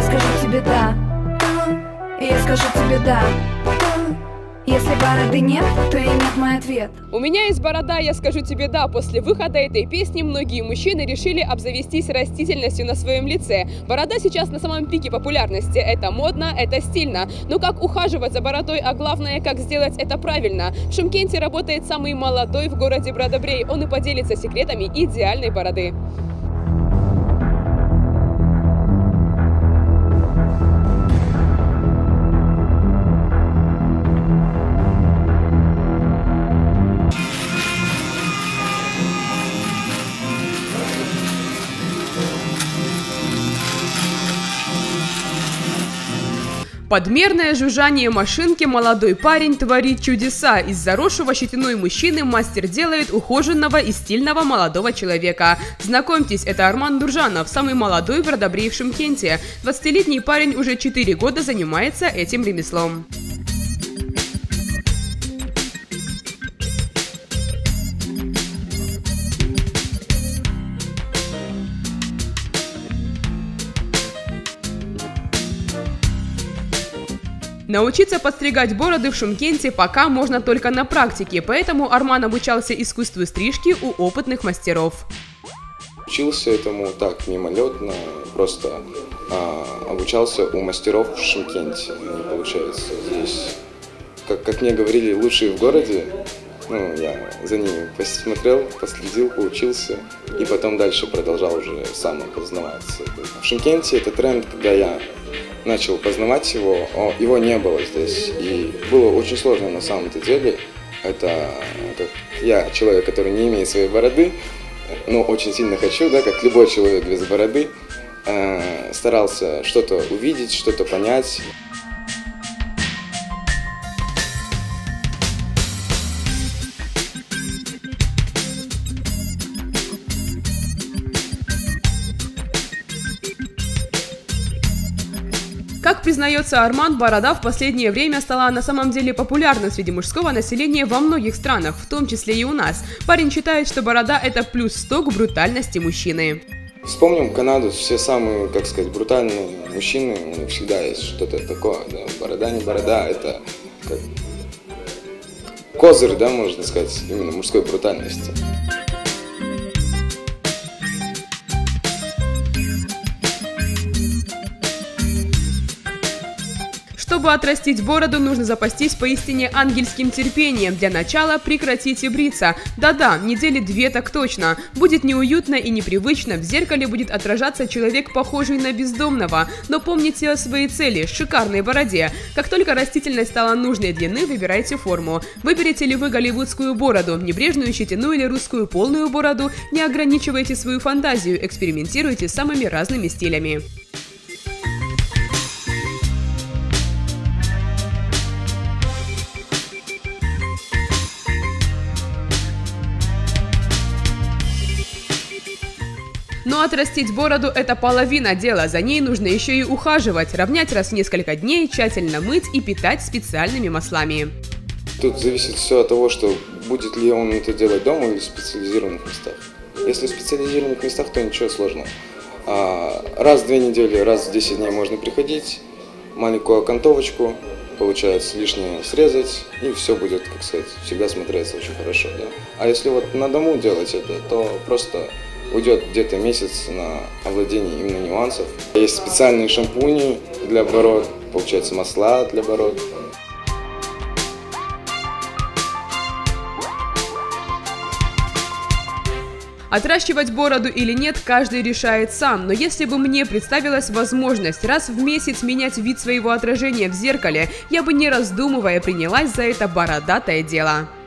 скажу тебе да, я скажу тебе да. Если бороды нет, то и нет мой ответ. У меня есть борода, я скажу тебе да. После выхода этой песни многие мужчины решили обзавестись растительностью на своем лице. Борода сейчас на самом пике популярности. Это модно, это стильно. Но как ухаживать за бородой, а главное, как сделать это правильно? В Шымкенте работает самый молодой в городе Брадобрей. Он и поделится секретами идеальной бороды. Подмерное жужжание машинки молодой парень творит чудеса. Из заросшего щетиной мужчины мастер делает ухоженного и стильного молодого человека. Знакомьтесь, это Арман Дуржанов, самый молодой Брадобрей в Шымкенте. 20-летний парень уже 4 года занимается этим ремеслом. Научиться подстригать бороды в Шымкенте пока можно только на практике, поэтому Арман обучался искусству стрижки у опытных мастеров. Учился этому так, мимолетно, просто обучался у мастеров в Шымкенте. Они, получается, здесь, как мне говорили, лучшие в городе. Ну, я за ними посмотрел, последил, поучился и потом дальше продолжал уже сам познаваться. В Шымкенте это тренд, когда я начал познавать его не было здесь. И было очень сложно на самом-то деле. Это как я, человек, который не имеет своей бороды, но очень сильно хочу, да, как любой человек без бороды, старался что-то увидеть, что-то понять. Как признается Арман, борода в последнее время стала на самом деле популярна среди мужского населения во многих странах, в том числе и у нас. Парень считает, что борода – это плюс 100 к брутальности мужчины. Вспомним Канаду, все самые, как сказать, брутальные мужчины, у них всегда есть что-то такое. Да? Борода не борода, это как козырь, да, можно сказать, именно мужской брутальности. Чтобы отрастить бороду, нужно запастись поистине ангельским терпением. Для начала прекратите бриться. Да-да, недели 2 так точно. Будет неуютно и непривычно, в зеркале будет отражаться человек, похожий на бездомного. Но помните о своей цели – шикарной бороде. Как только растительность стала нужной длины, выбирайте форму. Выберете ли вы голливудскую бороду, небрежную щетину или русскую полную бороду, не ограничивайте свою фантазию, экспериментируйте с самыми разными стилями. Но отрастить бороду – это половина дела, за ней нужно еще и ухаживать, равнять раз в несколько дней, тщательно мыть и питать специальными маслами. Тут зависит все от того, что будет ли он это делать дома или в специализированных местах. Если в специализированных местах, то ничего сложного. Раз в 2 недели, раз в 10 дней можно приходить, маленькую окантовочку, получается, лишнее срезать, и все будет, как сказать, всегда смотреться очень хорошо. Да? А если вот на дому делать это, то просто уйдет где-то месяц на овладение именно нюансов. Есть специальные шампуни для бород, получается масла для бород. Отращивать бороду или нет, каждый решает сам, но если бы мне представилась возможность раз в месяц менять вид своего отражения в зеркале, я бы не раздумывая принялась за это бородатое дело.